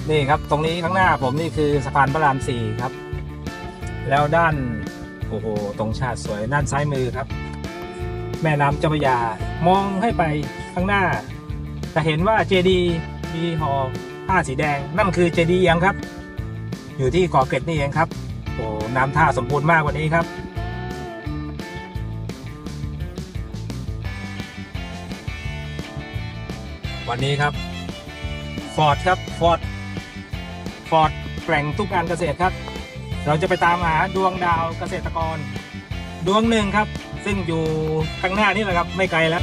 นี่ครับตรงนี้ข้างหน้าผมนี่คือสะพานพระราม4ครับแล้วด้านโอ้โหตรงชาติสวยด้านซ้ายมือครับแม่น้ำเจ้าพระยามองให้ไปข้างหน้าจะเห็นว่าเจดีย์มีห่อผ้าสีแดงนั่นคือเจดีย์ยังครับอยู่ที่เกาะเกร็ดนี่เองครับโอ้น้ำท่าสมบูรณ์มากกว่านี้ครับวันนี้ครับฟอร์ดครับฟอร์ดแกร่งทุกการเกษตรครับเราจะไปตามหาดวงดาวเกษตรกรดวงหนึ่งครับซึ่งอยู่ข้างหน้านี่แหละครับไม่ไกลแล้ว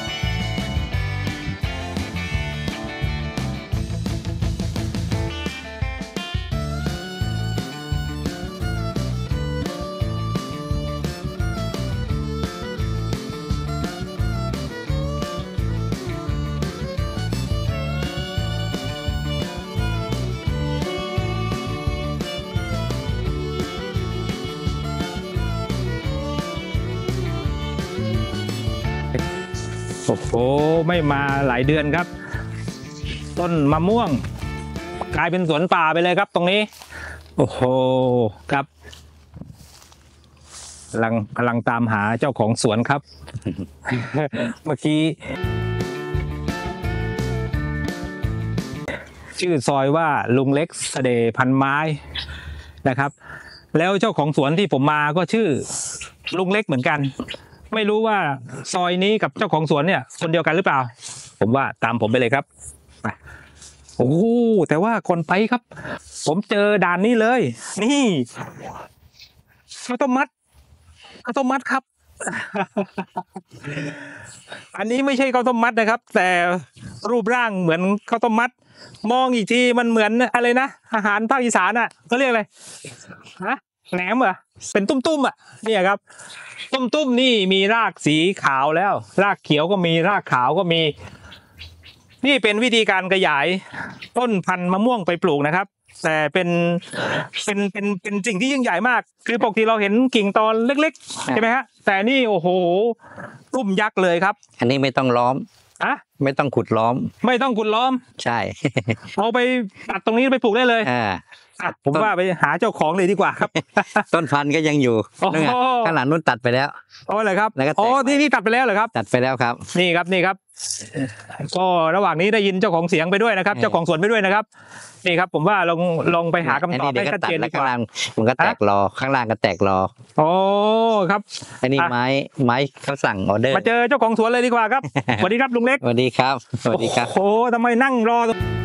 โอ้โหไม่มาหลายเดือนครับต้นมะม่วงกลายเป็นสวนป่าไปเลยครับตรงนี้โอ้โหครับกำลังตามหาเจ้าของสวนครับ เมื่อกี้ชื่อซอยว่าลุงเล็กเสน่ห์พันไม้นะครับแล้วเจ้าของสวนที่ผมมาก็ชื่อลุงเล็กเหมือนกันไม่รู้ว่าซอยนี้กับเจ้าของสวนเนี่ยคนเดียวกันหรือเปล่าผมว่าตามผมไปเลยครับโอ้แต่ว่าคนไปครับผมเจอด่านนี้เลยนี่ข้าวต้มมัดครับ อันนี้ไม่ใช่ข้าวต้มมัดนะครับแต่รูปร่างเหมือนข้าวต้มมัดมองอีกทีมันเหมือนอะไรนะอาหารภาคอีสานอ่ะเขาเรียกอะไรฮะแหนมเหรอเป็นตุ้มๆอ่ะเนี่ยครับตุ้มนี่มีรากสีขาวแล้วรากเขียวก็มีรากขาวก็มีนี่เป็นวิธีการขยายต้นพันธุ์มะม่วงไปปลูกนะครับแต่เป็นสิ่งที่ยิ่งใหญ่มากคือปกติเราเห็นกิ่งตอนเล็กๆใช่ไหมฮะแต่นี่โอ้โหตุ้มยักษ์เลยครับอันนี้ไม่ต้องล้อมไม่ต้องขุดล้อมไม่ต้องขุดล้อมใช่เอาไปตัดตรงนี้ไปปลูกได้เลยผมว่าไปหาเจ้าของเลยดีกว่าครับต้นพันธุ์ก็ยังอยู่ข้างหลังนู้นตัดไปแล้วอ๋อเลยครับอ๋อนี่ตัดไปแล้วเหรอครับตัดไปแล้วครับนี่ครับก็ระหว่างนี้ได้ยินเจ้าของเสียงไปด้วยนะครับเจ้าของสวนไปด้วยนะครับนี่ครับผมว่าลองไปหาคำตอบให้ชัดเจนดีกว่ามันก็แตกรอข้างล่างก็แตกรอโอ้ครับอันนี้ไม้เขาสั่งออเดอร์มาเจอเจ้าของสวนเลยดีกว่าครับสวัสดีครับลุงเล็กสวัสดีครับสวัสดีครับโอ้ทำไมนั่งรอ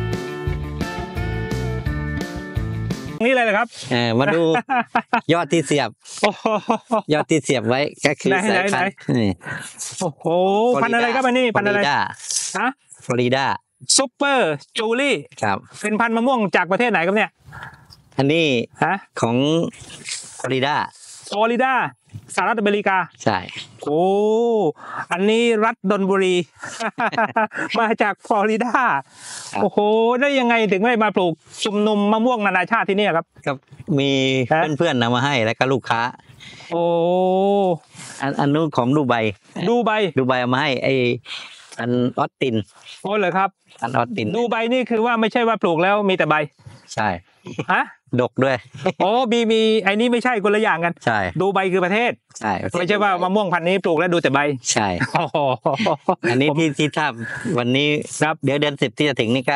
นี่เลยครับมาดูยอดที่เสียบยอดที่เสียบไว้ก็คือสายพันธุ์โอ้โหพันธุ์อะไรครับอันนี้พันธุ์อะไรฮะฟลอริดาซุปเปอร์จูลี่ครับเป็นพันธุ์มะม่วงจากประเทศไหนครับเนี่ยอันนี้ของฟลอริดาสหรัฐอเมริกาใช่โอ้อันนี้รัฐดลบุรี มาจากฟลอริดาโอ้โหได้ยังไงถึงได้มาปลูกชุมนุมมะม่วงนานาชาติที่นี่ครับก็มีเพื่อนๆนำมาให้แล้วก็ลูกค้าโอ้อันนู้นของดูไบเอามาให้อันออสตินโอ้เลยครับอันออสตินดูไบนี่คือว่าไม่ใช่ว่าปลูกแล้วมีแต่ใบใช่ฮะดกด้วยโอ้มีไอ้นี่ไม่ใช่คนละอย่างกันใช่ดูใบคือประเทศใช่ไม่ใช่ว่ามะม่วงพันธุ์นี้ปลูกแล้วดูแต่ใบใช่อันนี้ที่ทราบวันนี้ครับเดือน10ที่จะถึงนี่ก็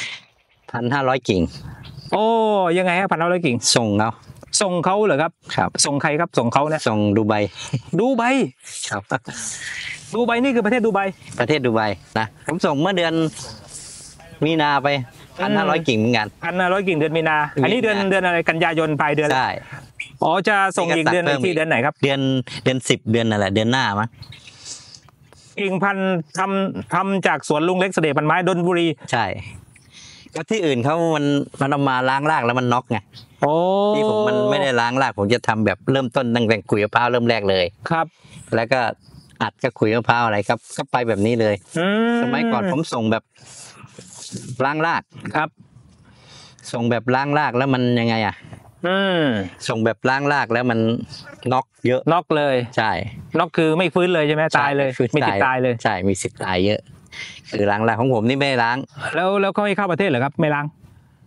1,500 กิ่งโอ้ยังไงฮะ1,500 กิ่งส่งเขาเหรอครับครับส่งใครครับส่งเขาเนี่ยส่งดูไบครับดูไบนี่คือประเทศดูไบนะผมส่งเมื่อเดือนมีนาไป1,500 กิ่งเหมือนกัน 1,500 กิ่งเดือนมีนาอันนี้เดือนอะไรกันยายนปลายเดือนใช่อ๋อจะส่งอีกเดือนที่เดือนไหนครับเดือน10เดือนนั่นแหละเดือนหน้ามั้งกิ่งพันธุ์ทำจากสวนลุงเล็กเสน่ห์พันไม้ดลบุรีใช่ก็ที่อื่นเขามันเอามาล้างรากแล้วมันน็อกไงโอ้ที่ผมมันไม่ได้ล้างรากผมจะทำแบบเริ่มต้นตั้งแต่ขุยมะพร้าวเริ่มแรกเลยครับแล้วก็อัดกับขุยมะพร้าวอะไรครับก็ไปแบบนี้เลยสมัยก่อนผมส่งแบบล้างรากครับส่งแบบล้างรากแล้วมันยังไงส่งแบบล้างรากแล้วมันน็อกเยอะน็อกเลยใช่น็อกคือไม่ฟื้นเลยใช่ไหมตายเลยมีสิทธิ์ตายเลยใช่มีสิทธิ์ตายเยอะคือล้างรากของผมนี่ไม่ล้างแล้วเขาให้เข้าประเทศเหรอครับไม่ล้าง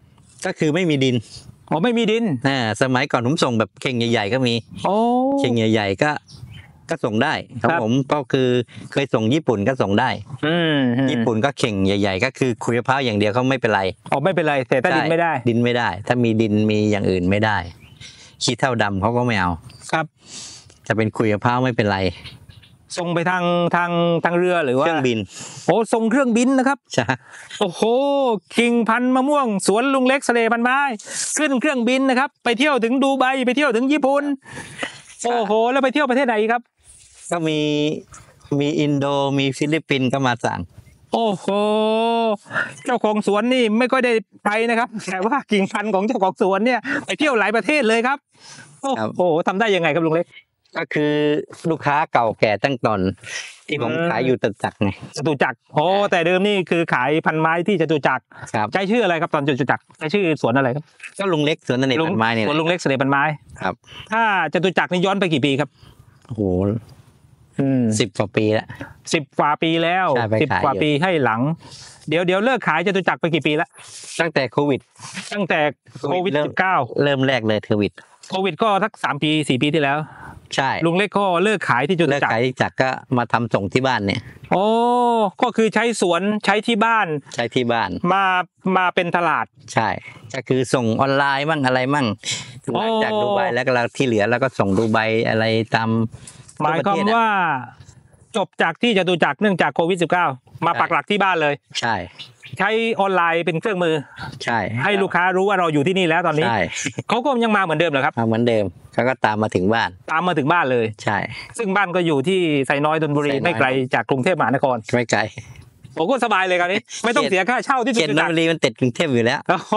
ก็คือไม่มีดินอ๋อไม่มีดินสมัยก่อนผมส่งแบบเข่งใหญ่ๆก็มีโอ้เข่งใหญ่ๆก็ส่งได้ครับครับผมก็คือเคยส่งญี่ปุ่นก็ส่งได้อืมญี่ปุ่นก็เข่งใหญ่ ๆ ก็คือขุยมะพร้าวอย่างเดียวเขาไม่เป็นไรอ๋อไม่เป็นไรแต่ถ้าดินไม่ได้ใช่ดินไม่ได้ ถ้ามีดินมีอย่างอื่นไม่ได้ขี้เถ้าดำเขาก็ไม่เอาครับจะเป็นขุยมะพร้าวไม่เป็นไรส่งไปทางเรือหรือเคว่ารื่องบินโอ้ส่งเครื่องบินนะครับใช่โอ้โหกิ่งพันธุ์มะม่วงสวนลุงเล็กสะเลพันไม้ขึ้นเครื่องบินนะครับ ไปเที่ยวถึงดูไบไปเที่ยวถึงญี่ปุ่นโอ้โหแล้วไปเที่ยวประเทศไหนอีกครับก็มีอินโดมีฟิลิปปินส์ก็มาสั่งโอ้โหเจ้าของสวนนี่ไม่ค่อยได้ไปนะครับแต่ว่ากิ่งพันธุ์ของเจ้าของสวนเนี่ยไปเที่ยวหลายประเทศเลยครับโอ้โหทำได้ยังไงครับลุงเล็กก็คือลูกค้าเก่าแก่ตั้งตอนที่ผมขายอยู่ตึกจักรไงจตุจักรโอ้แต่เดิมนี่คือขายพันไม้ที่จตุจักรครับใช้ชื่ออะไรครับตอนจตุจักรใช้ชื่อสวนอะไรครับก็ลุงเล็กสวนเสน่ห์พันไม้เนี่ยสวนลุงเล็กเสน่ห์พันไม้ครับถ้าจตุจักรนี่ย้อนไปกี่ปีครับโอ้โห 10 10 กว่าปีแล้วกว่าปีแล้วใช่ไป 10 ขายกว่าอยู่ปีให้หลัง เดี๋ยวเลิกขายจตุจักรไปกี่ปีแล้วตั้งแต่โควิดตั้งแต่โควิดเริ่ม 19 เริ่มแรกเลยโควิดโควิดก็สัก3 ปี4 ปีที่แล้วใช่ลุงเล็กก็เลิกขายที่จตุเลิกจักรขายจักรก็มาทำส่งที่บ้านเนี่ยโอ้ก็คือใช้สวนใช้ที่บ้านใช้ที่บ้านมาเป็นตลาดใช่ ก็คือส่งออนไลน์มั่งอะไรมั่งหลังจากดูไบแล้วก็เราที่เหลือแล้วก็ส่งดูไบอะไรตามหมายความว่า จบจากที่จตุจักรเนื่องจากโควิด 19 มาปักหลักที่บ้านเลยใช่ใช้ออนไลน์เป็นเครื่องมือใช่ให้ลูกค้ารู้ว่าเราอยู่ที่นี่แล้วตอนนี้ใช่เขาก็ยังมาเหมือนเดิมเหรอครับมาเหมือนเดิมเขาก็ตามมาถึงบ้านตามมาถึงบ้านเลยใช่ซึ่งบ้านก็อยู่ที่ไซน้อยธนบุรีไซน้อยไม่ไกลจากกรุงเทพมหานครไม่ไกลผมก็สบายเลยครับนี้ไม่ต้องเสียค่าเช่าที่เขตนนทบุรีมันติดกรุงเทพอยู่แล้ว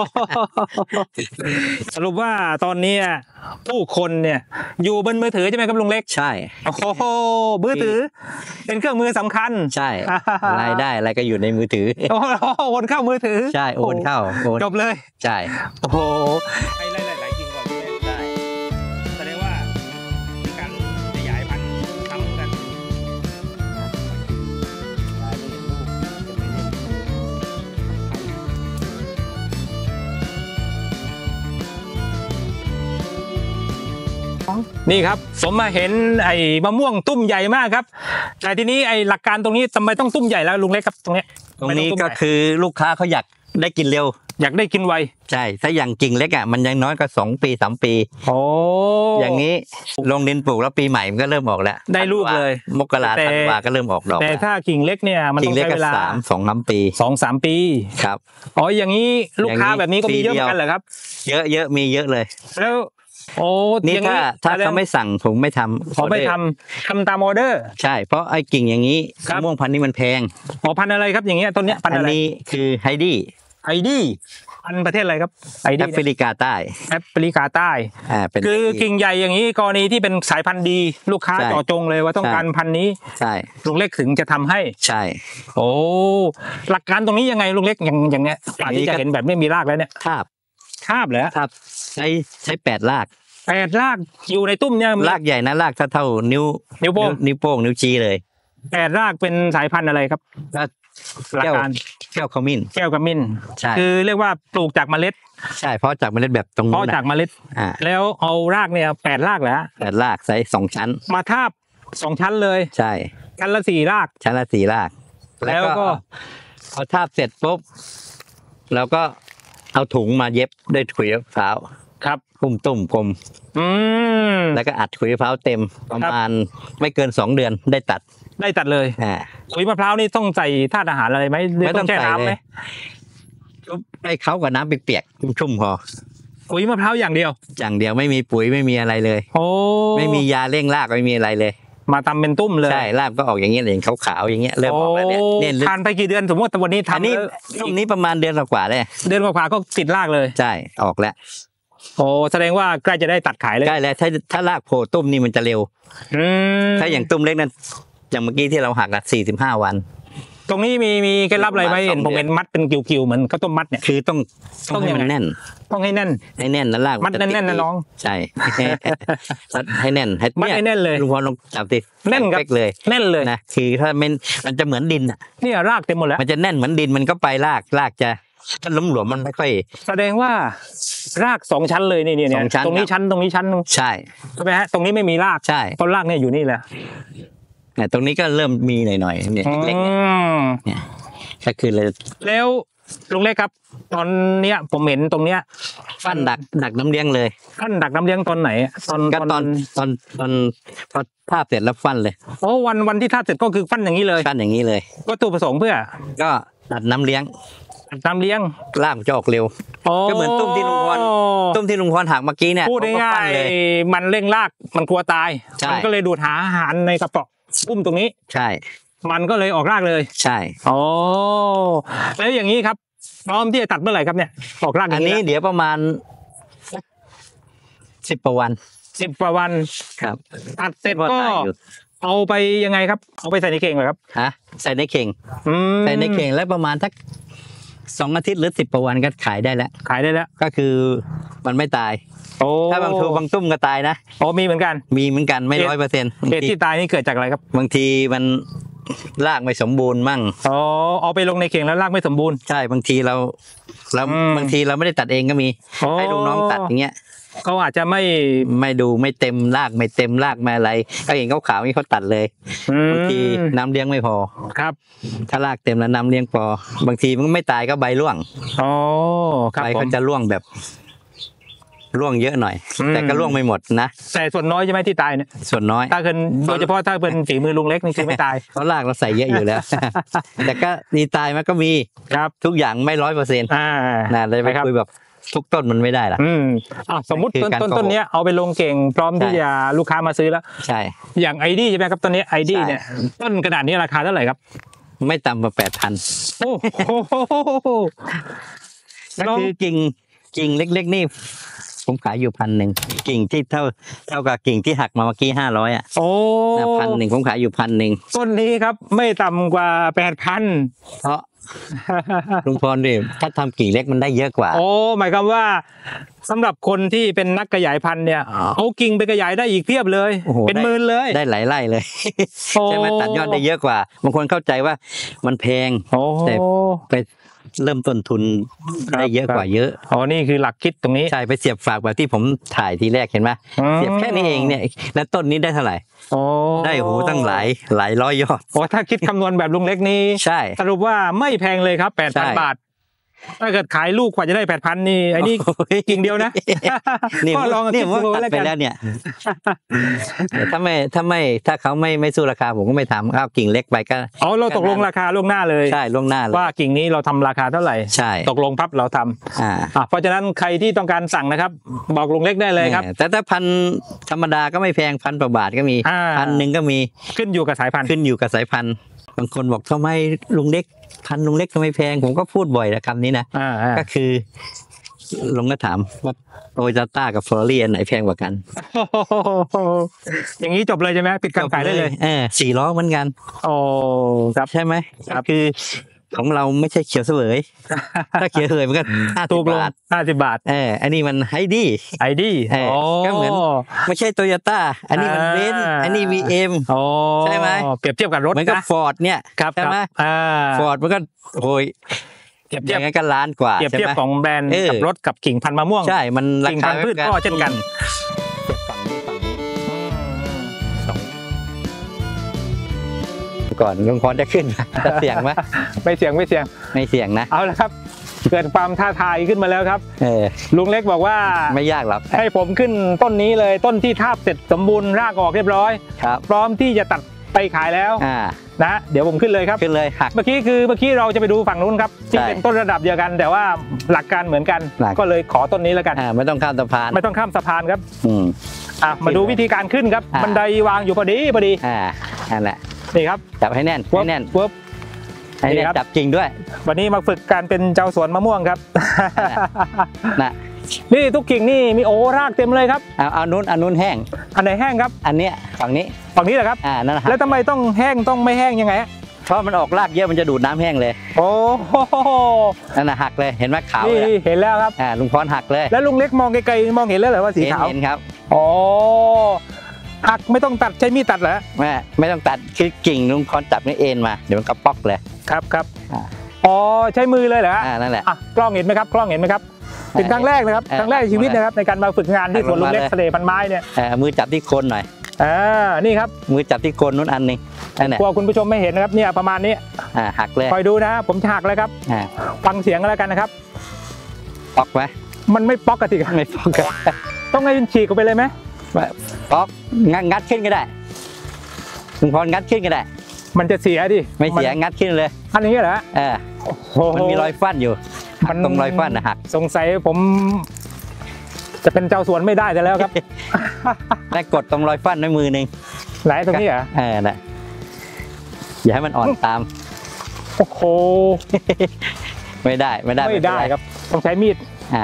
สรุปว่าตอนนี้ผู้คนเนี่ยอยู่บนมือถือใช่ไหมครับลุงเล็กใช่โอ้โหมือถือ เป็นเครื่องมือสำคัญใช่ รายได้อะไรก็อยู่ในมือถือโอ้โหโอนเข้ามือถือใช่โอนเข้าโอนจบเลยใช่โอ้โหให้ไล่ๆๆกินก่อนลุงเล็กใช่แสดงว่ามีการขยายพันธุ์ทำกันนี่ครับผมมาเห็นไอ้มะม่วงตุ้มใหญ่มากครับ แต่ทีนี้ไอ้หลักการตรงนี้ทำไมต้องตุ้มใหญ่แล้วลุงเล็กครับตรงเนี้ยตรงนี้ก็คือลูกค้าเขาอยากได้กินเร็วอยากได้กินไวใช่ ถ้าอย่างกิ่งเล็กอ่ะมันยังน้อยก็2 ปี3 ปีโอ้อย่างนี้ลงดินปลูกแล้วปีใหม่มันก็เริ่มออกแล้วได้ลูกเลยมกราธันวาก็เริ่มออกดอกแต่แล้วถ้ากิ่งเล็กเนี่ยมันกิ่ต้อง งเล็กใช้ก็เวลา 2-3 ปี 2-3 ปีครับอ๋ออย่างนี้ลูกค้าอย่างนี้แบบนี้ก็มีเยอะปีเหเดีมืยวอนกันเหรอครับเยอะมีเยอะเลยแล้วโอ้นี่อย่างถ้าเขาไม่สั่งผมไม่ทำขอไม่ทำตามออเดอร์ใช่ เพราะไอ้กิ่งอย่างนี้ครับมะม่วงพันธุ์นี้มันแพงอ๋อพันธุ์อะไรครับอย่างเงี้ยต้นเนี้ยพันธุ์อันอะไรนี้คือไฮดี้ไอดีพันธุ์ประเทศอะไรครับไอแอดีฟริกาใต้แอฟริกาใต้เป็นคือไฮดี้กิ่งใหญ่อย่างนี้กรณีที่เป็นสายพันธุ์ดี ลูกค้าใช่เจาะจงเลยว่าต้องใช่การพันธุ์นี้ใช่ลุงเล็กถึงจะทำให้ใช่โอ้หลักการตรงนี้ยังไงลุงเล็กอย่างเงี้ยป่านที่จะเห็นแบบไม่มีรากแล้วเนี่ยทาบคาบเหรอทาบใช้8 ราก 8 รากอยู่ในตุ้มเนี่ยมีรากใหญ่นะรากเท่านิ้วนิ้วโป้งนิ้วโป้งนิ้วชี้เลย 8 รากเป็นสายพันธุ์อะไรครับก็หลักแก้วการแก้วขมิ้นแก้วกระมินใช่คือเรียกว่าปลูกจากเมล็ดใช่เพราะจากเมล็ดแบบตรงเพนู้ราะนจากเมล็ดอ่าแล้วเอารากเนี่ย8 รากเหรอฮะ 8 รากใส่2 ชั้นมาทาบ2 ชั้นเลยใช่ชั้นละ4 รากชั้นละ4 รากแล้วก็พอทาบเสร็จปุ๊บเราก็เอาถุงมาเย็บด้วยขุยมะพร้าวครับตุ้มกลมอืมแล้วก็อัดขุยมะพร้าวเต็มประมาณไม่เกิน2 เดือนได้ตัดได้ตัดเลยอ่าขุยมะพร้าวนี่ต้องใส่ธาตุอาหารอะไรไหมหรือไม่ต้ต้ออง งแช่ใส่น้ำไหเลมยให้เขากับน้ำเปียกๆชุ่มๆพอขุยมะพร้าวอย่างเดียวอย่างเดียวไม่มีปุ๋ยไม่มีอะไรเลยโอ้ไม่มียาเร่งรากไม่มีอะไรเลยมาทำเป็นตุ้มเลยใช่รากก็ออกอย่างเงี้ยเห็นขาวๆอย่างเงี้ยเริ่มออกแล้วเนี่ยเนี่ยทานไปกี่เดือนสมมติวันนี้อันทำนี้แล้วช่วงนี้ประมาณเดือนกว่าๆเลยเดือนกว่าๆก็ติดรากเลยใช่ออกแล้วโอ้แสดงว่าใกล้จะได้ตัดขายเลยใกล้แล้วถ้ารากโผล่ตุ้มนี่มันจะเร็วอืมถ้าอย่างตุ้มเล็กนั้นอย่างเมื่อกี้ที่เราหักอ่ะ45 วันตรงนี้มีเคล็ดลับอะไรไหมประมาณเห็นผม 2 เห็นมัดเป็นกิ่วๆเหมือนข้าวต้มมัดเนี่ยคือต้องต้องให้ยังไงมันแน่นต้องให้แน่นให้แน่นนะรากมัดจะติแน่นๆนะน้องใช่ ให้แน่นให้มัดให้แน่นเลยลุงพรลองจับดิแน่นครับเป๊กเลยแน่นเลยนะคือถ้ามันจะเหมือนดินอ่ะเนี่ยรากเต็มหมดแล้วมันจะแน่นเหมือนดินมันก็ไปรากจะถ้าหลวมๆมันไม่ค่อยแสดงว่ารากสองชั้นเลยนี่สองชั้นตรงนี้ชั้นตรงนี้ชั้นหนึ่งใช่ใช่ไหมฮะตรงนี้ไม่มีรากใช่เพราะรากเนี่ยอยู่นี่แหละเนี่ยตรงนี้ก็เริ่มมีหน่อยๆเนี่ยเล็กๆเนี่ยก็คือเลยแล้วลุงเล็กครับ ตอนเนี้ยผมเห็นตรงเนี้ยฟันดักน้ำเลี้ยงเลยท่านดักน้ำเลี้ยงตอนไหนตอนก็ตอนพอทาบเสร็จแล้วฟันเลยโอ้วันที่ทาบเสร็จก็คือฟันอย่างนี้เลยฟันอย่างนี้เลยวัตถุประสงค์เพื่อก็ตัดน้ำเลี้ยงน้ำเลี้ยงรากจะออกเร็ว ก็เหมือนตุ้มที่ลุงพร ตุ้มที่ลุงพรหักเมื่อกี้เนี่ยพูดผมก็ง่าฟันยเลยๆมันเร่งรากมันกลัวตายใช่มันก็เลยดูดหาอาหารในกระเป๋ออุ้มตรงนี้ใช่มันก็เลยออกรากเลยใช่โอ้แล้วอย่างนี้ครับพร้อมที่จะตัดเมื่อไหร่ครับเนี่ยออกรากออันย่างนี้นี้เดี๋ยวประมาณ10 กว่าวัน 10 กว่าวันครับตัดเสร็จว่าก็ตายอยู่เอาไปยังไงครับ เอาไปใส่ในเข่งเหรอครับฮะใส่ในเข่งอืมใส่ในเข่งแล้วประมาณสัก2 อาทิตย์หรือ10 กว่าวันก็ขายได้แล้วขายได้แล้วก็คือมันไม่ตายโอ้ถ้าบางทูบางตุ้มก็ตายนะโอ้มีเหมือนกันมีเหมือนกันไม่เหตุ 100% เหตุที่ตายนี่เกิดจากอะไรครับบางทีมันรากไม่สมบูรณ์มั่งอ๋อเอาไปลงในเข่งแล้วรากไม่สมบูรณ์ใช่บางทีเราอืมบางทีเราไม่ได้ตัดเองก็มีโอ้ให้ลูกน้องตัดอย่างเงี้ยเขาอาจจะไม่ไม่ดูไม่เต็มรากไม่เต็มรากไม่อะไรก็เห็นขาวๆนี่เขาตัดเลยอืมบางทีน้ำเลี้ยงไม่พอครับถ้ารากเต็มแล้วน้ำเลี้ยงพอบางทีมันไม่ตายก็ใบร่วงอ๋อครับใบผเขามจะร่วงแบบร่วงเยอะหน่อยอืมแต่ก็ร่วงไม่หมดนะแต่ส่วนน้อยใช่ไหมที่ตายเนี่ยส่วนน้อยถ้าเกินโดยเฉพาะถ้าเป็นฝีมือลุงเล็กนี่คือไม่ตายเพราะรากเราใส่เยอะอยู่แล้ว แต่ก็ดีตายมันก็มีครับทุกอย่างไม่100% อ่านะเลยไปครับคุยแบบทุกต้นมันไม่ได้ล่ะอืมสมมติคือต้นการต้นโกหกต้นเนี้ยเอาไปลงเก่งพร้อมที่ใช่จะลูกค้ามาซื้อแล้วใช่อย่างไอดีใช่ไหมครับตอนนี้ไอดีใช่เนี่ยต้นกระดาษนี้ราคาเท่าไหร่ครับไม่ต่ำกว่า8,000 โอ้โหก็คือกิ่งเล็กๆนี่ ผมขายอยู่1,000กิ่งที่เท่ากับกิ่งที่หักมาเมื่อกี้500อ่ะโอ้ 1,000ผมขายอยู่1,000 ต้นนี้ครับไม่ต่ำกว่า8,000 เพราะลุงพรดิถ้าทำกิ่งเล็กมันได้เยอะกว่าโอ้หมายความว่าสำหรับคนที่เป็นนักขยายพันธุ์เนี่ยเอากิ่งไปขยายได้อีกเพียบเลยโอ้โหเป็นหมื่นเลยได้หลายไร่เลยโอ้ใช่ไหมตัดยอดได้เยอะกว่าบางคนเข้าใจว่ามันแพงโอ้แต่ ไปเริ่มต้นทุนครับได้เยอะกว่าเยอะอ๋อนี่คือหลักคิดตรงนี้ใช่ไปเสียบฝากแบบที่ผมถ่ายทีแรกเห็นไหมอืมเสียบแค่นี้เองเนี่ยแล้วต้นนี้ได้เท่าไหร่โอ้ได้โหตั้งหลายร้อยยอดโอ้ถ้าคิดคำนวณแบบลุงเล็กนี่ใช่สรุปว่าไม่แพงเลยครับใช่ 8,000 บาท ถ้าเกิดขายลูกกว่าจะได้ 8,000 นี่ไอ้นี่โอ้ยกิ่งเดียวนะนี่ก็ลองนี่คิดผมดูตัดแล้วไปกันแล้วเนี่ยแต่ถ้าเขาไม่สู้ราคาผมก็ไม่ทำเอากิ่งเล็กไปก็อ๋อเราตกลงราคาล่วงหน้าเลยใช่ล่วงหน้าเลยว่ากิ่งนี้เราทำราคาเท่าไหร่ใช่ตกลงพับเราทำอ่าเพราะฉะนั้นใครที่ต้องการสั่งนะครับ บอกลุงเล็กได้เลยครับแต่ถ้าพันธุ์ธรรมดาก็ไม่แพง1,000 กว่าบาทก็มีอ่า 1,000ก็มีขึ้นอยู่กับสายพันธุ์ขึ้นอยู่กับสายพันธุ์บางคนบอกทำไมลุงเล็กพันธุ์ลุงเล็กทำไมแพงผมก็พูดบ่อยนะคำนี้นะอ่าก็คือลุงก็ถามว่าโตโยต้ากับฟอร์รี่อันไหนแพงกว่ากันอย่างนี้จบเลยใช่ไหมปิดการขายได้เลย 4 ล้อเหมือนกันโอ้ครับใช่ไหมครับคือของเราไม่ใช่เขียวเสวย ถ้าเขียวเสวยมันก็ถูก 50 ลงบาท 50 บาทอันนี้มันไฮดี้ไอดีก็เหมือน ไม่ใช่โตโยต้าอันนี้มันเบนซ์อันนี้ BM โอ้ใช่ไหมเปรียบเทียบกับรถเหมือนกับนะฟอร์ดเนี่ยครับใช่ไหม ฟอร์ดมันก็โอ้ยเปรียบอเทียบย่างนั้นก็ล้านกว่าเปรียบใช่เทียบไหมของแบรนด์เออกับรถกับกิ่งพันธุ์มะม่วงใช่มันรากิ่งคาพันธุ์พืชก็เช่นกันฝั่งนี้ก่อนลุงพรจะขึ้น จะเสี่ยงไหมไม่เสี่ยงไม่เสี่ยงไม่เสี่ยงนะเอาละครับ เกิดความท้าทายขึ้นมาแล้วครับ ลุงเล็กบอกว่าไม่ยากหรอกให้ผมขึ้นต้นนี้เลยต้นที่ทาบเสร็จสมบูรณ์รากออกเรียบร้อยครับพร้อมที่จะตัดไปขายแล้ว นะเดี๋ยวผมขึ้นเลยครับขึ้นเลยหักเมื่อกี้เราจะไปดูฝั่งนู้นครับที่ใช่เป็นต้นระดับเดียวกัน แต่ว่าหลักการเหมือนกันหลักก็เลยขอต้นนี้แล้วกันไม่ต้องข้ามสะพานไม่ต้องข้ามสะพานครับอืมมาดูวิธีการขึ้นครับ บันไดวางอยู่พอดีนั่นแหละนี่ครับจับให้แน่นให้แน่นเวิร์บให้แน่นนี่ครับจับจริงด้วยวันนี้มาฝึกการเป็นเจ้าสวนมะม่วงครับน่ะนี่ทุกกิ่งนี่มีโอ้รากเต็มเลยครับเอานู้นแห้งอันไหนแห้งครับอันเนี้ยฝั่งนี้ฝั่งนี้เหรอครับนั่นนะแล้วทำไมต้องแห้งต้องไม่แห้งยังไงฮะเพราะมันออกรากเยอะมันจะดูดน้ำแห้งเลยโอ้โหนั่นนะหักเลยเห็นไหมขาวเลยนี่เห็นแล้วครับลุงพรหักเลยแล้วลุงเล็กมองไกลๆมองเห็นแล้วเหรอว่าสีขาวเห็นครับอ๋อหักไม่ต้องตัดใช้มีดตัดเหรอไม่ต้องตัดคือกิ่งลุงพรจับนี่เอ็นมาเดี๋ยวมันกระป๊อกเลยครับอ่าอ๋ออ๋อใช้มือเลยเหรอฮะนั่นแหละอ่ะกล้องเห็นไหมครับกล้องเห็นไหมครับเป็นครั้งแรกนะครับครั้งแรกในชีวิตนะครับในการมาฝึกงานที่สวนลุงเล็กทะเลพันไม้เนี่ยมือจับที่โคนหน่อยนี่ครับมือจับที่โคนนู้นอันหนึงนั่นแหละกลัวคุณผู้ชมไม่เห็นนะครับเนี่ยประมาณนี้หักเลยคอยดูนะผมจะหักแล้วครับ ฟังเสียงกันแล้วกันนะครับปอกไหมมันไม่ป๊อกกันสิครับไม่ปอกกันต้องให้ฉีกออกไปเลยไหมปอกงัดขึ้นก็ได้ลุงพรงัดขึ้นก็ได้มันจะเสียดิไม่เสียงัดขึ้นเลยอันนี้เหรอ โอ้โหมันมีรอยฟันอยู่หักตรงรอยฟันหักสงสัยผม จะเป็นเจ้าสวนไม่ได้แต่แล้วครับแล้วกดตรงรอยฟันด้วยมือหนึ่งไหนตรงนี้เหรอนะอย่าให้มันอ่อนตามโอ้โหไม่ได้ไม่ได้ครับต้องใช้มีด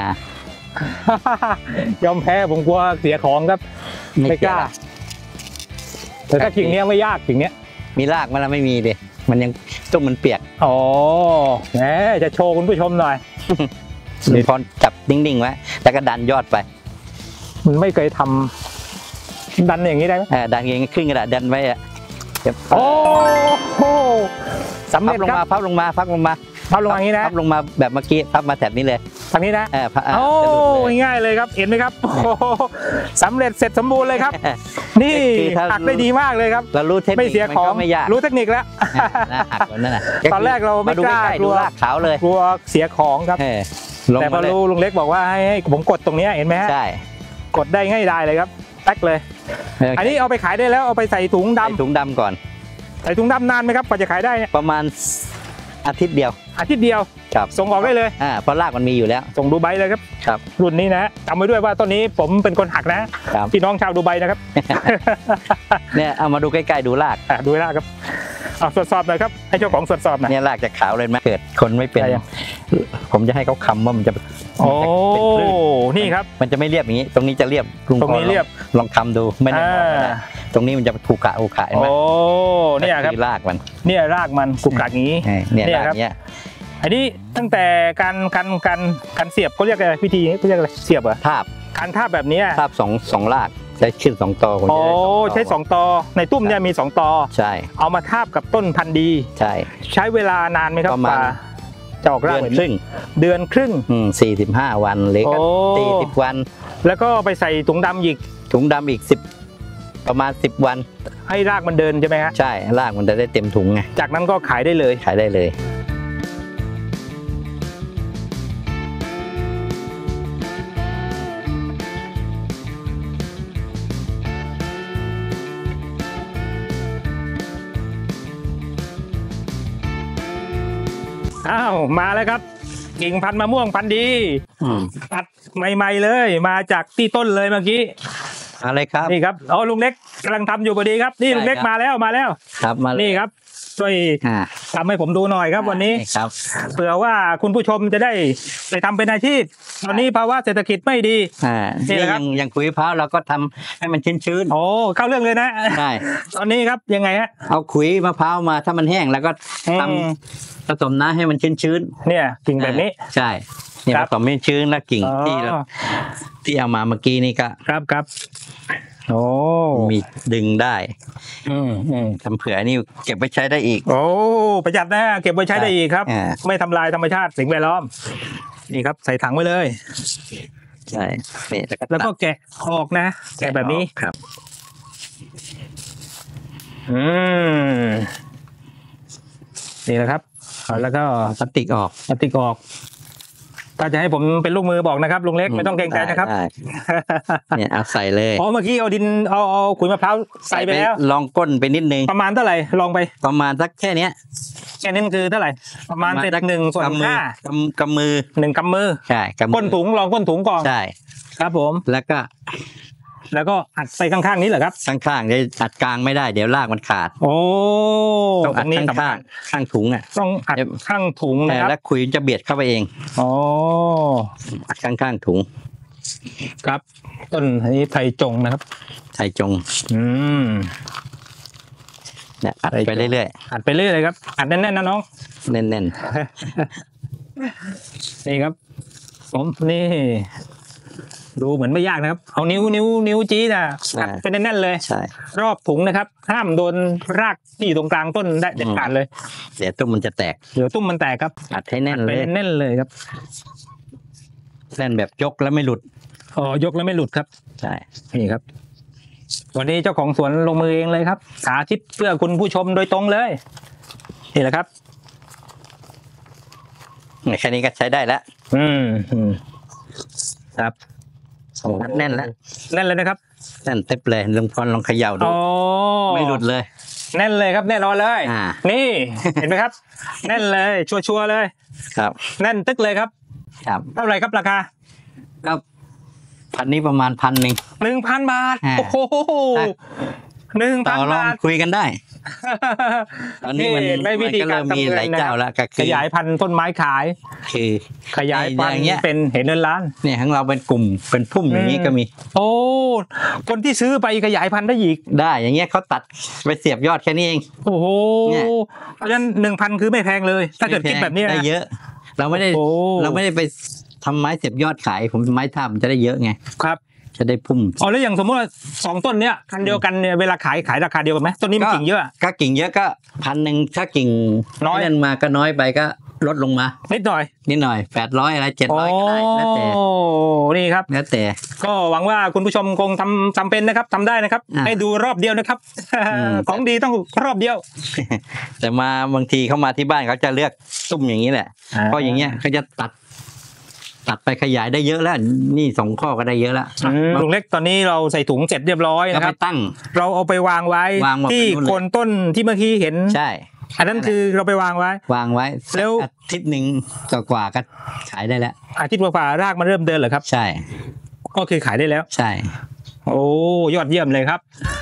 ยอมแพ้ผมกลัวเสียของครับไม่กล้าแต่ถ้ากิ่งเนี้ยไม่ยากกิ่งเนี้ยมีรากมันแล้วไม่มีดิมันยังตุ้มมันเปียกอ๋อแหมจะโชว์คุณผู้ชมหน่อยลุงพรจับนิ่งๆไว้แล้วก็ดันยอดไปมันไม่เคยทำดันอย่างนี้ได้ไหมดันเองขึ้นกระดาษดันไว้อะโอ้โหสำพัเร็บจลงคมารับพับลงมาพับลงมาพับลงมาอย่างนี้นะพับลงมาแบบเมื่อกี้พับมาแถบนี้เลยทางนี้นะ โอ้จะหลุดเลยง่ายเลยครับเห็นไหมครับโอ้โหสำเร็จเสร็จสมบูรณ์เลยครับ นี่คือถ้าหักได้ดีมากเลยครับเรารู้เทคนิคไม่เสียของมันก็ไม่ยากรู้เทคนิคแล้วหักแบบนั้นน่ะตอนแรกเราไม่ดูกล้าใกล้ๆกลัดูวรากขาวเลยกลัวเสียของครับลงแต่พอมาเลยลุงเล็กบอกว่าให้ผมกดตรงนี้เห็นไหมฮะใช่กดได้ง่ายได้เลยครับแท็กเลย อันนี้เอาไปขายได้แล้วเอาไปใส่ถุงดำใส่ถุงดำก่อนใส่ถุงดำนานไหมครับกว่าจะขายได้เนี่ยประมาณอาทิตย์เดียวอาทิตย์เดียวครับส่งออกได้เลยเพราะรากมันมีอยู่แล้วส่งดูไบเลยครับครับรุ่นนี้นะจำไว้ด้วยว่าต้นนี้ผมเป็นคนหักนะครับ พี่น้องชาวดูไบนะครับเนี่ยเอามาดูใกล้ๆดูรากดูให้ได้ครับเอาตรวจสอบหน่อยครับให้เจ้าของตรวจสอบหน่อยเนี่ยรากจะขาวเลยไหมเกิดคนไม่เป็นใช่ยังผมจะให้เขาคำว่ามันจะโอ้เป็นคลื่นนี่ครับมันจะไม่เรียบอย่างนี้ ตรงนี้จะเรียบลุตรงนี้เรียบลองคำดูไม่ได้มองก็ได้ตรงนี้มันจะขูขะเห็นไหมโอ้เนี่ยครับคือรากมันเนี่ยรากมันกุกกักอย่างนี้เนี่ยเนี่ยรากครับเนี้ยอันนี้ตั้งแต่การเสียบเขาเรียกอะไรพิธีเขาเรียกอะไรเสียบเหรอทาบการทาบแบบเนี้ยทาบสองรากใช้ขึ้น2 ตอผมโอ้จะได้ใช้2 ตอในตุ้มเนี่ยมี2 ตอใช่เอามาทาบกับต้นพันธุ์ดีใช่ใช้เวลานานไหมครับประมาณกว่าจะออกรากเดือนแบบคนี้รึ่งเดือนครึ่ง 45 วันหรือก็โอ้ 40 วันแล้วก็ไปใส่ถุงดำอีกถุงดำอีก10ประมาณ10 วันให้รากมันเดินใช่ไหมฮะใช่รากมันจะได้เต็มถุงไงจากนั้นก็ขายได้เลยขายได้เลยอ้าวมาแล้วครับกิ่งพันธุ์มะม่วงพันธุ์ดีตัดใหม่ๆเลยมาจากที่ต้นเลยเมื่อกี้อะไรครับนี่ครับอ๋อลุงเล็กกำลังทำอยู่พอดีครับนี่ใช่ลุงเล็กครับมาแล้วครับมาเลยนี่ครับช่วยอ่าทำให้ผมดูหน่อยครับวันนี้ครับเผื่อว่าคุณผู้ชมจะได้ไปทำเป็นอาชีพตอนนี้ภาวะเศรษฐกิจไม่ดี นี่นี่แหละครับอย่างขุยมะพร้าวเราก็ทำให้มันชื้นโอ้เข้าเรื่องเลยนะๆใช่ตอนนี้ครับยังไงฮะเอาขุยมะพร้าวมาถ้ามันแห้งแล้วก็ทอืมำผสมน้ำให้มันชื้นเนี่ยกิ่งๆแบบนี้ใช่เนี่ยครัผบสมให้ชื้นแล้วกิ่งอ๋อที่เอามาเมื่อกี้นี่ก็ครับโอ้มีดึงได้อืมทำเผื่อนี่เก็บไว้ใช้ได้อีกโอ้ประหยัดนะเก็บไว้ใช้ได้อีกครับอ่าไม่ทำลายธรรมชาติสิ่งแวดล้อมนี่ครับใส่ถังไว้เลยใช่นี่แล้วก็แกะออกนะแกะแบบนี้ครับอืมนี่แหละครับแล้วก็พลาสติกออกพลาสติกออกถ้าจะให้ผมเป็นลูกมือบอกนะครับลุงเล็กไม่ต้องเกรงใจนะครับได้เนี่ยเอาใส่เลยอ๋อเมื่อกี้เอาดินเอาขุยมะพร้าวใส่ไปแล้วลองก้นไปนิดนึงประมาณเท่าไหร่ลองไปประมาณสักแค่เนี้ยแค่นี้มันคือเท่าไหร่ประมาณเศษหนึ่งส่วนกำมือห้ากำมือ 1 กำมือใช่กำมือก้นถุงลองก้นถุงก่อนใช่ครับผมแล้วก็แล้วก็อัดไปข้างๆนี้เหรอครับข้างๆจะอัดกลางไม่ได้เดี๋ยวรากมันขาดโอ้ต้องอัดตรงนี้สำข้าคังญๆข้างถุงอ่ะต้องอัดข้างถุงนะครับแล้วคุยจะเบียดเข้าไปเองโอ้อัดข้างๆถุงครับต้นอันนี้ไทยจงนะครับไทยจงอืมเนี่ยอัดไปเรื่อยอัดไปเรื่อยเลยครับอัดแน่นๆนะน้องๆแน่นนี่ครับผมนี่ดูเหมือนไม่ยากนะครับเอานิ้วจี้น่ะอัดเป็นแน่นๆเลยใช่รอบถุงนะครับห้ามโดนรากที่อยู่ตรงกลางต้นได้เด็ดขาดเลยเดี๋ยวตุ้มมันจะแตกเดี๋ยวตุ้มมันแตกครับอัดให้แน่นไปเลยแน่นๆเลยครับแน่นแบบยกแล้วไม่หลุดอ๋อยกแล้วไม่หลุดครับใช่นี่ครับวันนี้เจ้าของสวนลงมือเองเลยครับสาธิตเพื่อคุณผู้ชมโดยตรงเลยนี่แหละครับแค่นี้ก็ใช้ได้แล้วอืมครับแน่นแล้วแน่นเลยนะครับแน่นเต็มเลยลุงพรลองเขย่าดูอ๋อไม่หลุดเลยแน่นเลยครับแน่นอนเลยอ่านี่ เห็นไหมครับ แน่นเลยชัวร์ๆเลยครับแน่นตึกเลยครับครับเท่าไหร่ครับราคาก็พันนี้ประมาณ1,000 1,000 บาทอ่าโอ้โหต่อ 1,000 รองบาทคุยกันได้ ตอนนี้มันได้วิธีการมันก็เริ่มมีหลายเจ้าแล้วก็คือขยายพันธุ์ต้นไม้ขายคือขยายพันอย่างธุ์เงี้ยเป็นเห็นเงินล้านเนี่ยของเราเป็นกลุ่มเป็นพุ่มอย่างนี้ก็มีโอ้คนที่ซื้อไปขยายพันธุ์ได้อีกได้อย่างเงี้ยเขาตัดไปเสียบยอดแค่นี้เองโอ้โหเนี่ยเพราะฉะนั้น1,000คือไม่แพงเลย ถ้าเกิดคิดแบบนี้นะได้เยอะ เราไม่ได้โอ้เราไม่ได้ไปทำไม้เสียบยอดขายผมไม้ทำจะได้เยอะไงครับจะได้พุ่มอ๋อแล้วอย่างสมมติว่า2ต้นเนี้ยพันเดียวกันเนี่ยเวลาขายราคาเดียวกันไหมต้นนี้มันกิ่งเยอะก็กิ่งเยอะก็1,000ถ้ากิ่งน้อยเล่นมาก็น้อยไปก็ลดลงมานิดหน่อยนิดหน่อย800อะไร700ก็ได้แล้วแต่โอ้นี่ครับแล้วแต่ก็หวังว่าคุณผู้ชมคงทำเป็นนะครับทำได้นะครับอ่ะให้ดูรอบเดียวนะครับ ของดีต้องรอบเดียวแต่มาบางทีเขามาที่บ้านเขาจะเลือกตุ้มอย่างนี้แหละ เพราะอย่างเงี้ยเขาจะตัดไปขยายได้เยอะแล้ว นี่2 ข้อก็ได้เยอะแล้วลุงเล็กตอนนี้เราใส่ถุงเสร็จเรียบร้อยก็นะคไปรับตั้งเราเอาไปวางไว้วางไว้ที่บนนู่นเลยโคนต้นที่เมื่อกี้เห็นใช่อันนั้นคือเราไปวางไว้วางไว้แล้วอาทิตย์หนึ่งกว่าก็ขายได้แล้วอาทิตย์กว่าๆรากมันเริ่มเดินเหรอครับใช่ก็คือขายได้แล้วใช่โอ้ยอดเยี่ยมเลยครับ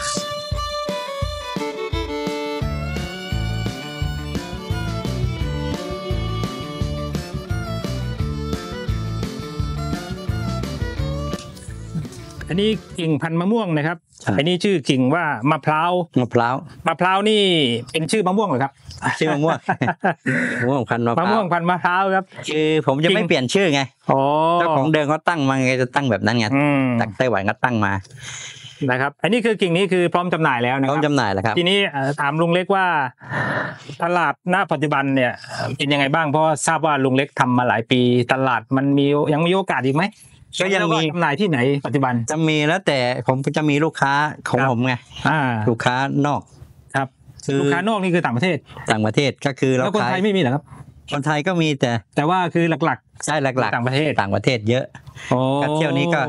อันนี้กิ่งพันธุ์มะม่วงนะครับใช่อันนี้ชื่อกิ่งว่ามะพร้าวมะพร้าวมะพร้าวนี่เป็นชื่อมะม่วงเหรอครับชื่อมะม่วง มะม่วงพันธุ์มะพมะร้าม่ววงพันธุ์มะพร้าวครับคือผมจะไม่เปลี่ยนชื่อไงอ๋อเจ้าของเดิมเขาตั้งมาไงจะตั้งแบบนั้นไงอืมจากไต้หวันก็ตั้งมานะครับ อันนี้คือกิ่งนี้คือพร้อมจำหน่ายแล้วนะพคร้อมรับจำหน่ายแล้วครับทีนี้ถามลุงเล็กว่าตลาดณปัจจุบันเนี่ยเป็นยังไงบ้างเพราะว่าทราบว่าลุงเล็กทำมาหลายปีตลาดมันยังมีโอกาสอีกไหมก็ยังมีแล้วจำหน่ายที่ไหนปัจจุบันจะมีแล้วแต่ผมจะมีลูกค้าของครับผมไงอ่าลูกค้านอกครับคือลูกค้านอกนี่คือต่างประเทศต่างประเทศก็คือเราแล้วคนขาไทยยไม่มีเหรอครับคนไทยก็มีแต่แต่ว่าคือหลักใช่หลักต่างประเทศต่างประเทศเยอะๆโอ้ก็เที่ยวนี้ก็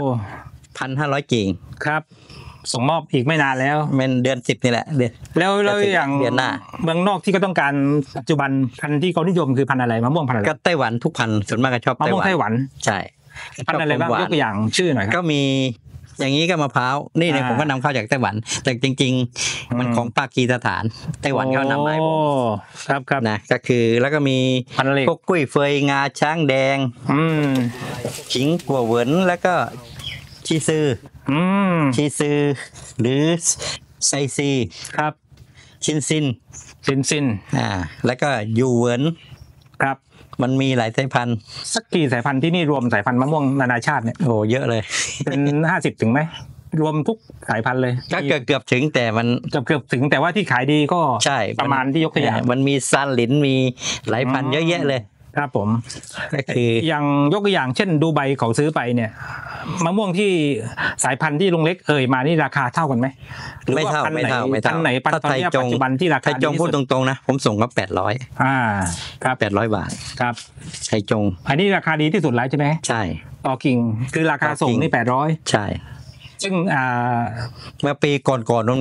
1,500 กิ่งครับ ส่งมอบอีกไม่นานแล้วเป็นเดือน10นี่แหละเดือนแล้วจะถึงอย่างเดือนหน้าเมืองนอกที่ก็ต้องการปัจจุบันพันธุ์ที่เขานิยมคือพันธุ์อะไรมะม่วงพันธุ์อะไรก็ไต้หวันทุกพันธุ์ส่วนมากก็ชอบมะไต้ม่วหงวันไต้หวันใช่พันธุ์อะไรบ้างชบขยหวกตัวอย่างชื่อหน่อยคก็รับมีอย่างนี้ก็มะพร้าวนี่เนี่ยอ่าผมก็นำเข้าจากไต้หวัน แต่จริง ๆ มันของปากีสถานไต้หวันเขานำมาให้ผมโอ้ครับครับนะก็คือแล้วก็มีพันธุ์อะไรพวกกุ้ยเฟยงาช้างแดงอืมขิงกัวเหวินแล้วก็ชีซืออืมชีซือหรือไซซีครับชินซินซินแล้วก็ยูเหวินครับมันมีหลายสายพันธุ์สักกี่สายพันธุ์ที่นี่รวมสายพันธุ์มะม่วงนานาชาติเนี่ยโอ้เยอะเลยเป็น 50 ถึงไหมรวมทุกสายพันธุ์เลยก็เกือบถึงแต่มันเกือบถึงแต่ว่าที่ขายดีก็ใช่ประมาณที่ยกตัวอย่างมันมีซานหลินมีหลายพันธุ์เยอะแยะเลยครับผมก็คืออย่างยกตัวอย่างเช่นดูไบเขาซื้อไปเนี่ยมะม่วงที่สายพันธุ์ที่ลุงเล็กเอ่ยมานี่ราคาเท่ากันไหมหรือไม่ว่าเท่าพันธุ์ไม่ไหนเท่าไม่พัเท่านธุ์ไหนพันธุ์ตอนไทยเนี้ยจปังจจุบันที่ราไทคายจงดีที่พูดสุตรงๆนะผมส่งก็800 อ่าครับ 800 บาทครับไทยจงอันนี้ราคาดีที่สุดแล้วใช่ไหมใช่ต่อกิ่งคือราคาส่งนี่ใช่ 800ซึ่งเมื่อปีก่อนๆนู้น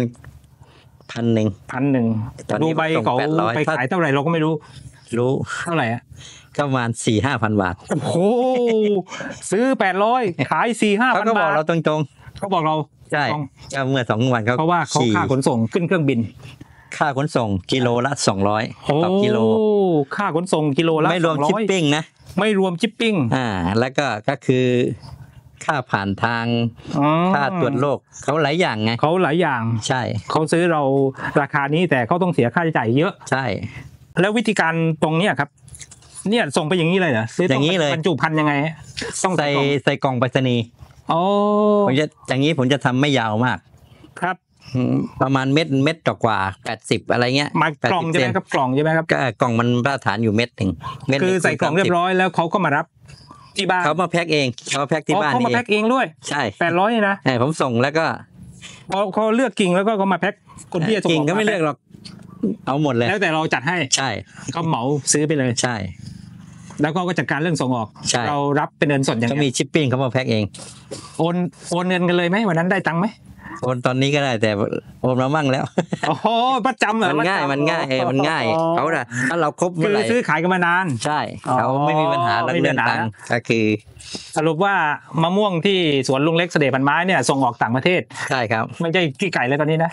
1,000 1,000 ตอนนี้ดูไบส่งเขา 800 ไปขายเท่าไหร่เราก็ไม่รู้รู้เท่าไหร่อะก็ประมาณ 4-5,000 บาทโอ้โหซื้อ800ขาย 4-5 เขาพันก็บอกบาทเราตรงเขาบอกเราๆใช่ต้องก็เมื่อ2 วันเขาเพราะว่าเขาขี่ค่าขนส่งขึ้นเครื่องบินค่าขนส่งกิโลละ200ต่อกิโลค่าขนส่งกิโลละไม่รวม 200 ชิปปิ้งนะไม่รวมชิปปิ้งแล้วก็คือค่าผ่านทางอ๋อค่าตรวจโรคเขาหลายอย่างไงเขาหลายอย่างใช่เขาซื้อเราราคานี้แต่เขาต้องเสียค่าใช้จ่ายเยอะใช่แล้ววิธีการตรงเนี้ยครับ เนี่ยส่งไปอย่างนี้เลยเหรอหรือย่างนี้เลยบรรจุภัณฑ์ยังไงฮะต้องใส่กล่องใส่กล่องไปรษณีย์อ๋อผมจะทำไม่ยาวมากครับประมาณเม็ดต่อกว่า80อะไรเงี้ยมากล่องใช่ไหมครับกล่องใช่ไหมครับก็กล่องมันมาตรฐานอยู่เม็ดถึงเม็ดคือใส่กล่องเรียบร้อยแล้วเขาก็มารับที่บ้านเขามาแพ็คเองเขามาแพ็คที่บ้านเขานี่มาแพ็คเองด้วยใช่ 800นะผมส่งแล้วก็เขาเลือกกิ่งแล้วก็เขามาแพ็คคนที่จะส่งกิ่งก็ไม่เลือกหรอกเอาหมดเลยแล้วแต่เราจัดให้ใช่เขาเหมาซื้อไปเลยใช่แล้วก็จัดการเรื่องส่งออกใช่เรารับเป็นเงินสดอย่างเขาเดีมียวชิปปิ้งเขามาแพ็คเองโอนเงินกันเลยไหมวันนั้นได้ตังค์ไหมโอนตอนนี้ก็ได้แต่โอนมามั่งแล้วโอ้โหประจำเหรอมันง่ายมันง่ายมันง่ายเขาน่ะถ้าเราครบคืเมื่ออไหร่ซื้อขายกันมานานใช่เขาไม่มีปัญหาเรื่องตังค์ก็คือสรุปว่ามะม่วงที่สวนลุงเล็กเสด็จพันไม้เนี่ยส่งออกต่างประเทศใช่ครับไม่ใช่ขี้ไก่เลยตอนนี้นะ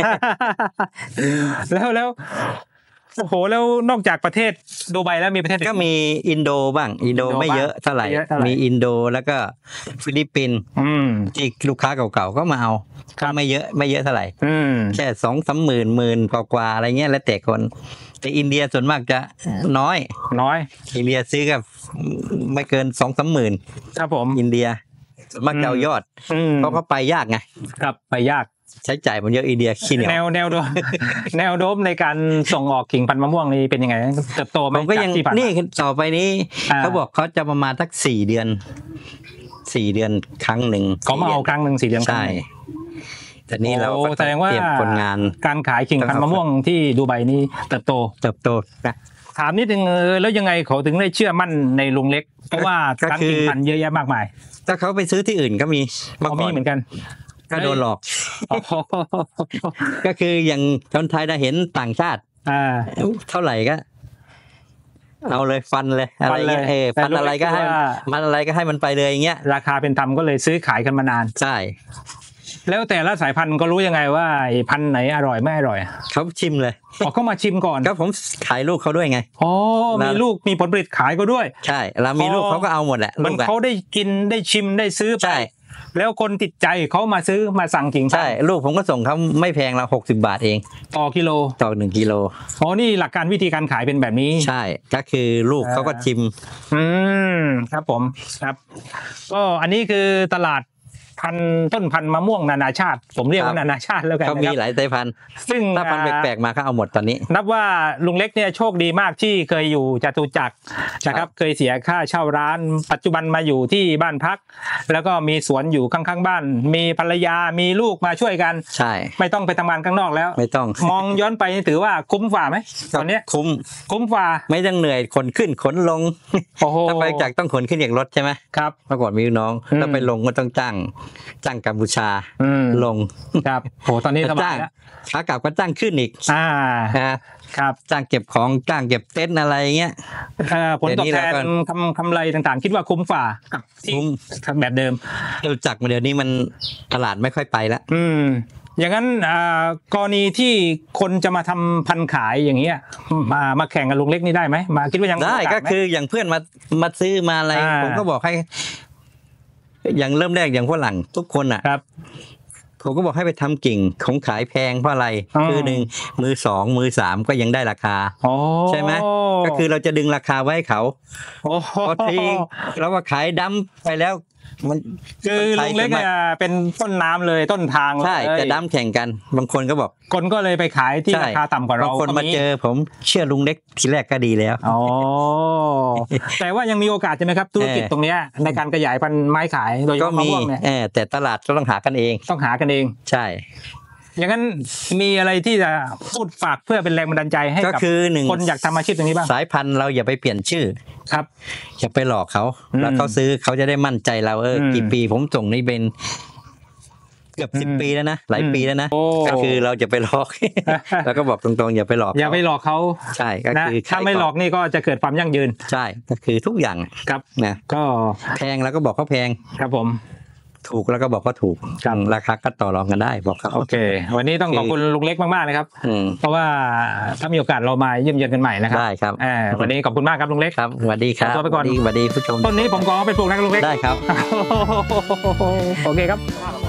แล้วโอ้โหแล้วนอกจากประเทศดูไบแล้วมีประเทศอื่นก็มีอินโดบ้างอินโดไม่เยอะเท่าไหร่ไม่เยอะเท่าไหร่มีอินโดแล้วก็ฟิลิปปินส์อืมที่ลูกค้าเก่าๆก็มาเอาครัก็บไม่เยอะเท่าไหร่อืมแค่2-3หมื่นกว่าๆอะไรเงี้ยแล้วแต่คน แต่อินเดียส่วนมากจะน้อยน้อยอินเดียซื้อกับไม่เกิน2-3หมื่นครับผมอินเดียส่วนมากจะเอายอดอืมเพราะเขาไปยากไงครับไปยากใช้จ่ายมันเยอะอินเดียขี้เหนียวแนวโดม แนวโดมในการส่งออกกิ่งพันธุ์มะม่วงนี่เป็นยังไงเติบโตไหมผมก็ยังจากที่ผ่านนี่มาต่อไปนี้อ่าเขาบอกเขาจะประมาณสัก4 เดือนครั้งหนึ่งเขามาเอาครั้งหนึ่ง4 เดือนครั้งใช่หนึ่งแต่นี่เราโอ้ก็แสดงว่าเตรียมคนงานการขายกิ่งพันธุ์มะม่วงที่ดูไบนี่เติบโตเติบโตนะถามนิดนึงแล้วยังไงเขาถึงได้เชื่อมั่นในลุงเล็ก เพราะว่าก็การคือกิ่งพันธุ์เยอะแยะมากมายถ้าเขาไปซื้อที่อื่นก็มีมาเขาก่มีอนเหมือนกันก็โดนหลอก ก็คืออย่างคนไทยได้เห็นต่างชาติอ่าเท่าไหร่ก็ เอาเลยฟันเลยอะไรเงี้ยฟันเลยฟันอะไรก็ให้แต่รู้สึกว่ามันอะไรก็ให้มันไปเลยอย่างเงี้ยราคาเป็นธรรมก็เลยซื้อขายกันมานานใช่แล้วแต่ละสายพันธุ์ก็รู้ยังไงว่าไอ้พันธุ์ไหนอร่อยไม่อร่อยเขาชิมเลยอ๋อเขามาชิมก่อนก็ผมขายลูกเขาด้วยไงอ๋อมีลูกมีผลผลิตขายก็ด้วยใช่แล้วมีลูกเขาก็เอาหมดแหละมัลูนกอะเขาได้กินได้ชิมได้ซื้อไปใช่แล้วคนติดใจเขามาซื้อมาสั่งกิ่งพันใช่ธุ์ลูกผมก็ส่งเขาไม่แพงเรา60 บาทเองต่อกิโลต่อ1 กิโลอ๋อนี่หลักการวิธีการขายเป็นแบบนี้ใช่ก็คือลูกเขาก็ชิมอืมครับผมครับก็อันนี้คือตลาดต้นพันธุ์มะม่วงนานาชาติ ผมเรียกครัว่าบนานาชาติแล้วกันเขานะมีครับหลายสายพันธุ์ซึ่งถ้าพันธุ์แปลกๆมาเขาเอาหมดตอนนี้นับว่าลุงเล็กเนี่ยโชคดีมากที่เคยอยู่จตุจักรนะครับเคยเสียค่าเช่าร้าน ปัจจุบันมาอยู่ที่บ้านพัก แล้วก็มีสวนอยู่ข้างๆบ้าน มีภรรยามีลูกมาช่วยกันใช่ไม่ต้องไปทำงานข้างนอกแล้วไม่ต้องมองย้อนไปนี่ถือว่าคุ้มฝ่าไหมตอนเนี้ยคุ้มคุ้มฝ่าไม่ต้องเหนื่อยขนขึ้นขนลงโอ้โหถ้าไปจากต้องขนขึ้นอย่างรถใช่ไหมครับเมื่อก่อนมีน้องอืมถ้าไปลงก็ต้องจ้างกัมพูชาอืมลงครับโหตอนนี้สบาจ้าย งแล้วขากลับก็จ้างขึ้นอีกอ่านะครับ จ้างเก็บของจ้างเก็บเต็นท์อะไรเงี้ยผลตอบแทนเดี๋ยวนี้เราก็คำไรต่างๆ คิดว่าคุ้มฝ่ากับที่คุ้มแบบเดิมรู้จักมาเดี๋ยวนี้มันตลาดไม่ค่อยไปแล้วอย่างนั้นกรณีที่คนจะมาทำพันธุ์ขายอย่างเงี้ยมาแข่งกับลุงเล็กนี่ได้ไหมมาคิดว่ายังมีได้โาสก็ไหมคืออย่างเพื่อนมาซื้อมาอะไรอ่าผมก็บอกให้ อย่างเริ่มแรกอย่างฝรั่งทุกคนอ่ะครับผมก็บอกให้ไปทำกิ่งของขายแพงเพราะอะไรอ๋อคือหนึ่งมือสองมือสามก็ยังได้ราคาโอ้ใช่ไหมก็คือเราจะดึงราคาไว้ให้เขาโอ้พอทีเราว่าขายดั้มไปแล้วมันคือลุงเล็กเนี่ยเป็นต้นน้ำเลยต้นทางเลยใช่จะดั้มแข่งกัน บางคนก็บอกคนก็เลยไปขายที่ใช่ราคาต่ำกว่าเราบางคนมาเจอผมเชื่อลุงเล็กทีแรกก็ดีแล้วอ๋อแต่ว่ายังมีโอกาสใช่ไหมครับธุรกิจตรงเนี้ยในการขยายพันธุ์ไม้ขายโดยเฉก็พาะมะมีม่วงเนี่ยแต่ตลาดก็ต้องหากันเองต้องหากันเองใช่อย่างนั้นมีอะไรที่จะพูดฝากเพื่อเป็นแรงบันดาลใจให้ก็กับคือหนึ่งคนอยากทำอาชีพตรงนี้บ้างสายพันธุ์เราอย่าไปเปลี่ยนชื่อครับอย่าไปหลอกเขาอืมแล้วเขาซื้อเขาจะได้มั่นใจเรากี่ปีผมส่งนี่เป็นเกือบอืม 10 ปีแล้วนะหลายปีแล้วนะโอ้ก็คือเราจะไปหลอก แล้วก็บอกตรงๆอย่าไปหลอกอย่าไปหลอกเขาใช่ก็นะคือถ้าไม่หลอกนี่ก็จะเกิดความยั่งยืนใช่ก็คือทุกอย่างครับนะก็แพงแล้วก็บอกเขาแพงครับผมถูกแล้วก็บอกว่าถูกครับราคาก็ต่อรองกันได้บอกเขาโอเค วันนี้ต้องขอบคุณลุงเล็กมากๆเลยครับอืมเพราะว่าถ้ามีโอกาสเรามาเยี่ยมเยียนกันใหม่นะครับได้ครับวันนี้ขอบคุณมากครับลุงเล็กครับสวัสดีครับขอตัวไปก่อนสวัสดีผู้ชมต้นนี้ผมขอไปปลูกนะลุงเล็กได้ครับโอเคครับ